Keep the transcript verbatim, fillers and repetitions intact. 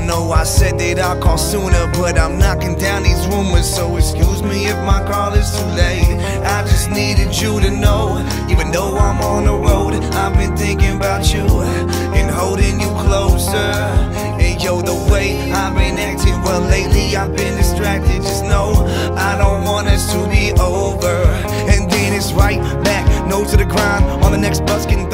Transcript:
know I said that I'll call sooner, but I'm knocking down these rumors. So excuse me if my call is too late. I just needed you to know, even though I'm on the road, I've been thinking about you and holding you closer. And yo, the way I've been acting, well lately I've been distracted. Just know I don't want us to be over. And then it's right back, nose to the grind, on the next bus getting